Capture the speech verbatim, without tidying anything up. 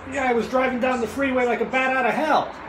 Yeah, I was driving down the freeway like a bat out of hell.